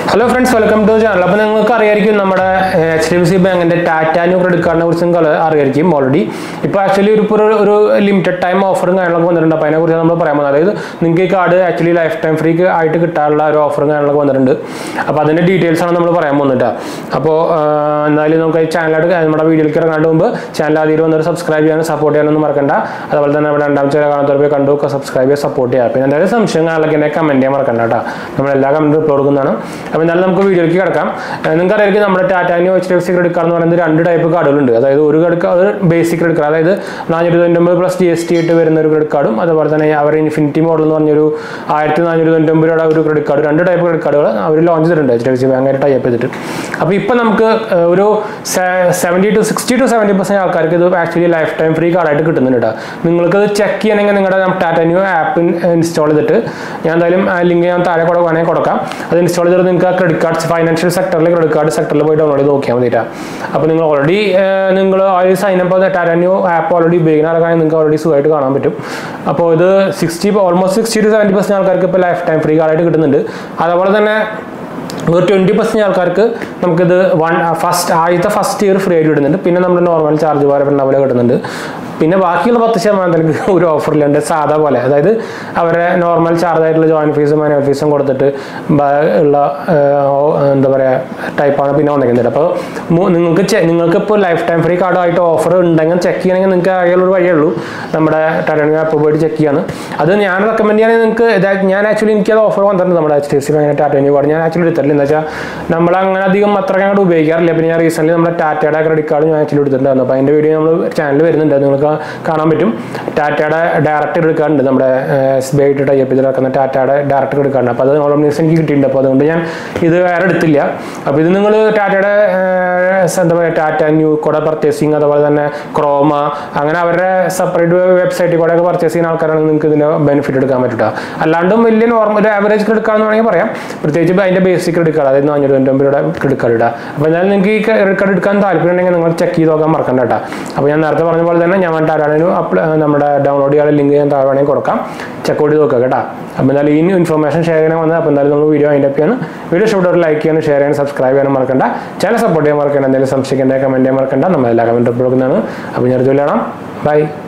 Hello friends, welcome to the channel. അപ്പോൾ നിങ്ങൾക്ക് അറിയായിരിക്കും നമ്മുടെ HDFC ബാങ്കിന്റെ ടാറ്റ ന്യൂ ക്രെഡിറ്റ് കാർഡിനെ കുറിച്ച് നിങ്ങൾക്ക് അറിയായിരിക്കും ഓൾറെഡി. ഇപ്പോൾ ആക്ച്വലി ഒരു ലിമിറ്റഡ് ടൈം ഓഫറും കാര്യങ്ങളൊക്കെ വന്നിട്ടുണ്ട്. അപ്പോൾ അതിനെക്കുറിച്ച് നമ്മൾ പറയാൻ പോകുന്നത് അതായത് നിങ്ങൾക്ക് ഈ card actually life time free ആയിട്ട് കിട്ടാനുള്ള ഒരു ഓഫറും കാര്യങ്ങളൊക്കെ വന്നിട്ടുണ്ട്. അപ്പോൾ അതിൻ്റെ ഡീറ്റെയിൽസ് ആണ് നമ്മൾ പറയാൻ പോകുന്നത്. അപ്പോൾ എന്തായാലും നമുക്ക് ഈ ചാനലായിട്ട് നമ്മുടെ വീഡിയോയിലേക്ക് ഇറങ്ങാണ്ട് മുമ്പ് ചാനൽ ആദ്യം വന്നിട്ട് സബ്സ്ക്രൈബ് ചെയ്യാനും സപ്പോർട്ട് ചെയ്യാനൊന്നും മറക്കണ്ട. അതുപോലെ തന്നെ നമ്മുടെ രണ്ടാമത്തെ കാണാത്തവർ കണ്ടു സബ്സ്ക്രൈബ് ചെയ്യാൻ സപ്പോർട്ട് ചെയ്യുക. പിന്നെ എന്തായാലും സംശയങ്ങളൊക്കെ എന്നെ കമൻറ്റ് ചെയ്യാൻ മറക്കണ്ട കേട്ടോ. നമ്മളെല്ലാ കമൻറ്റും റിപ്ലൈ കൊടുക്കുന്നതാണ്. അപ്പോൾ എന്നാലും നമുക്ക് വീഡിയോയിലേക്ക് കിടക്കാം. നിങ്ങൾക്കറിയായിരിക്കും നമ്മുടെ Tata new HDFC credit card എന്ന് പറയുന്നത് രണ്ട് ടൈപ്പ് കാർഡുകളുണ്ട്. അതായത് ഒരു ബേസിക് ക്രെഡിറ്റ് കാർഡ്, അതായത് 499 പ്ലസ് GST ആയിട്ട് വരുന്ന ഒരു ക്രെഡിറ്റ് കാർഡും അതുപോലെ തന്നെ അവർ ഇൻഫിനിറ്റി മോഡൽ എന്ന് പറഞ്ഞൊരു 1499 രൂപയുടെ ഒരു ക്രെഡിറ്റ് കാർഡ്, രണ്ട് ടൈപ്പ് ക്രെഡിറ്റ് കാർഡുകൾ അവർ ലോഞ്ച് ചെയ്തിട്ടുണ്ട് HDFC ബാങ്കായിട്ട് ടൈപ്പ് ചെയ്തിട്ട്. അപ്പോൾ ഇപ്പോൾ നമുക്ക് ഒരു 60-70% ആൾക്കാർക്ക് ഇത് ആക്ച്വലി ലൈഫ് ടൈം ഫ്രീ കാർഡായിട്ട് കിട്ടുന്നുണ്ട്. നിങ്ങൾക്കത് ചെക്ക് ചെയ്യണമെങ്കിൽ നിങ്ങളുടെ ടാറ്റ ന്യൂ ആപ്പ് ഇൻസ്റ്റാൾ ചെയ്തിട്ട് ഞാൻ എന്തായാലും ലിങ്ക് ഞാൻ താഴെ കൂടെ വേണമെങ്കിൽ കൊടുക്കാം. അത് ഇൻസ്റ്റാൾ ചെയ്തിട്ട് നിങ്ങൾക്ക് ക്രെഡിറ്റ് കാർഡ് ഫൈനാൻഷ്യൽ സെക്ടറിൽ ക്രെഡിറ്റ് കാർഡ് സെക്ടറിൽ പോയി ഡൗൺലോഡ് ചെയ്ത് നോക്കിയാൽ മതിയിട്ടാണ്. അപ്പോൾ നിങ്ങൾ ഓൾറെഡി ആ ഒരു sign up Tata new app already ഉപയോഗിക്കുന്ന ആൾക്കാരെ നിങ്ങൾക്ക് ഓൾറെഡി സുഖമായിട്ട് കാണാൻ പറ്റും. അപ്പോൾ ഇത് ഓൾമോസ്റ്റ് 60-70% ആൾക്കാർക്ക് ഇപ്പോൾ ലൈഫ് ടൈം ഫ്രീ കാർഡായിട്ട് കിട്ടുന്നുണ്ട്. അതുപോലെ തന്നെ ഒരു 20% ആൾക്കാർക്ക് നമുക്കിത് ആദ്യത്തെ ഫസ്റ്റ് ഇയർ ഫ്രീ ആയിട്ട് കിട്ടുന്നുണ്ട്. പിന്നെ നമ്മുടെ നോർമൽ ചാർജ് പോലെ കിട്ടുന്നുണ്ട്. പിന്നെ ബാക്കിയുള്ള 10% ഒരു ഓഫറിലുണ്ട് സാധാ പോലെ, അതായത് അവരെ നോർമൽ ചാർജ് ആയിട്ടുള്ള ജോയിൻ ഫീസും മാനുവൽ ഫീസും കൊടുത്തിട്ട് ഉള്ള എന്താ പറയുക ടൈപ്പാണ് പിന്നെ വന്നിരിക്കുന്നത്. അപ്പോൾ നിങ്ങൾക്കിപ്പോൾ ലൈഫ് ടൈം ഫ്രീ കാർഡായിട്ട് ഓഫർ ഉണ്ടെങ്കിൽ ചെക്ക് ചെയ്യണമെങ്കിൽ നിങ്ങൾക്ക് ആകെയുള്ളൊരു വഴിയുള്ളൂ നമ്മുടെ ടാറ്റ ന്യൂ ആപ്പ് പോയിട്ട് ചെക്ക് ചെയ്യാണ്. അത് ഞാൻ റെക്കമെൻഡ് ചെയ്യുകയാണെങ്കിൽ നിങ്ങൾക്ക് ഞാൻ ആക്ച്വലി എനിക്കത് ഓഫർ വന്നിട്ടുണ്ട് നമ്മുടെ HDFC ബാങ്കിൻ്റെ ടാറ്റ ന്യൂ കാർഡ് ഞാൻ ആക്ച്വലി എടുത്തിട്ടില്ല. എന്താ വെച്ചാൽ നമ്മൾ അങ്ങനെ അധികം അത്രയ്ക്ക് അങ്ങോട്ട് ഉപയോഗിക്കാറില്ല. പിന്നെ ഞാൻ റീസെൻ്റ്ലി നമ്മുടെ ടാറ്റയുടെ ക്രെഡിറ്റ് കാർഡ് ഞാൻ ആക്ച്വലി എടുത്തിട്ടുണ്ടായിരുന്നു. അപ്പോൾ അതിൻ്റെ വീഡിയോ നമ്മൾ ചാനലിൽ വരുന്നുണ്ട്, നിങ്ങൾക്ക് കാണാൻ പറ്റും. ടാറ്റയുടെ ഡയറക്റ്റ് ക്രെഡിറ്റ് കാർഡ് ഉണ്ട്, നമ്മുടെ SBI ആയിട്ട് ടൈപ്പ് ചെയ്ത് നടക്കുന്ന ടാറ്റയുടെ ഡയറക്റ്റ് ക്രെഡിറ്റ് കാർഡ്. അപ്പോൾ അത് ഓൾമോസ്റ്റ് എനിക്ക് കിട്ടിയിട്ടുണ്ട്. അപ്പോൾ അതുകൊണ്ട് ഞാൻ ഇത് വേറെ എടുത്തില്ല. അപ്പോൾ ഇത് നിങ്ങൾ ടാറ്റയുടെ എന്താ പറയുക ടാറ്റ ന്യൂ കൂടെ പർച്ചേസിങ്, അതുപോലെ തന്നെ ക്രോമ, അങ്ങനെ അവരുടെ സെപ്പറേറ്റ് വെബ്സൈറ്റിൽ കൂടെ ഒക്കെ പർച്ചേസ് ചെയ്യുന്ന ആൾക്കാരാണെങ്കിൽ നിങ്ങൾക്ക് ഇതിൻ്റെ ബെനിഫിറ്റ് എടുക്കാൻ പറ്റുക. അല്ലാണ്ടും വലിയ നോർമൽ ഒരു ആവറേജ് ക്രെഡിറ്റ് കാർഡ് എന്ന് വേണമെങ്കിൽ പറയാം. പ്രത്യേകിച്ച് അതിൻ്റെ ബേസിക് ക്രെഡിറ്റ് കാർഡ്, അതായത് 499 രൂപയുടെ ക്രെഡിറ്റ് കാർഡ് ഇടുക. അപ്പോൾ എന്നാലും നിങ്ങൾക്ക് ഈ ക്രെഡിറ്റ് കാർഡ് എടുക്കാൻ താല്പര്യം ഉണ്ടെങ്കിൽ നിങ്ങൾ ചെക്ക് ചെയ്ത് നോക്കാൻ മറക്കണ്ട കേട്ടോ. അപ്പോൾ ഞാൻ നേരത്തെ പറഞ്ഞ പോലെ തന്നെ ഞാൻ നമ്മുടെ ഡൗൺലോഡ് ചെയ്യാനുള്ള ലിങ്ക് ഞാൻ താഴെ വേണമെങ്കിൽ കൊടുക്കാം, ചെക്കൗട്ട് ചെയ്ത് നോക്കുക കേട്ടോ. അപ്പോൾ എന്തായാലും ഈ ഇൻഫർമേഷൻ ഷെയർ ചെയ്യണം വന്നത്. അപ്പോൾ എന്തായാലും നമ്മൾ വീഡിയോ അതിൻ്റെ ഒക്കെയാണ്. വീഡിയോ ഇഷ്ടപ്പെട്ടവർ ലൈക്ക് ചെയ്യാനും ഷെയർ ചെയ്യാനും സബ്സ്ക്രൈബ് ചെയ്യാനും മറക്കണ്ട. ചാനൽ സപ്പോർട്ട് ചെയ്യാൻ മറക്കണ്ട. എന്തെങ്കിലും സംശയിക്കേണ്ട കമൻറ്റ് ചെയ്യാൻ മറക്കണ്ട. നമ്മളെല്ലാ കമൻറ്റ് കൊടുക്കുന്നതാണ്. അപ്പോൾ ഞാൻ ജോലി കാണാം. ബൈ.